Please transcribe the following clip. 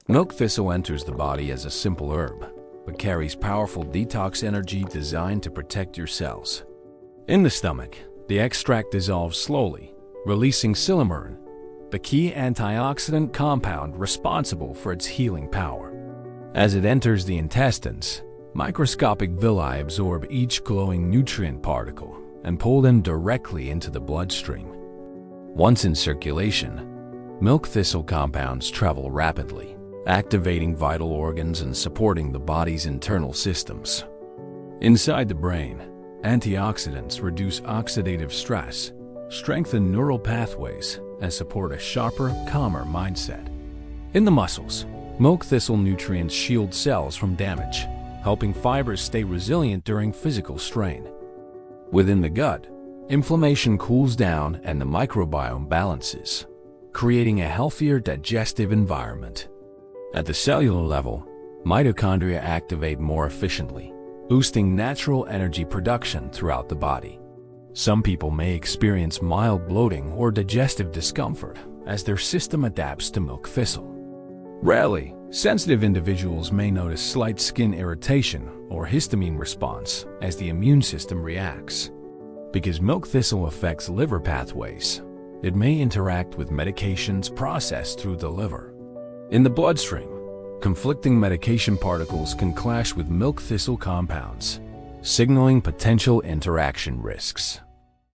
Milk thistle enters the body as a simple herb, but carries powerful detox energy designed to protect your cells. In the stomach, the extract dissolves slowly, releasing cellular, the key antioxidant compound responsible for its healing power. As it enters the intestines, microscopic villi absorb each glowing nutrient particle and pull them directly into the bloodstream. Once in circulation, milk thistle compounds travel rapidly, activating vital organs and supporting the body's internal systems. Inside the brain, antioxidants reduce oxidative stress, strengthen neural pathways, and support a sharper, calmer mindset. In the muscles, milk thistle nutrients shield cells from damage, helping fibers stay resilient during physical strain. Within the gut, inflammation cools down and the microbiome balances, creating a healthier digestive environment. At the cellular level, mitochondria activate more efficiently, boosting natural energy production throughout the body. Some people may experience mild bloating or digestive discomfort as their system adapts to milk thistle. Rarely, sensitive individuals may notice slight skin irritation or histamine response as the immune system reacts. Because milk thistle affects liver pathways, it may interact with medications processed through the liver. In the bloodstream, conflicting medication particles can clash with milk thistle compounds, signaling potential interaction risks.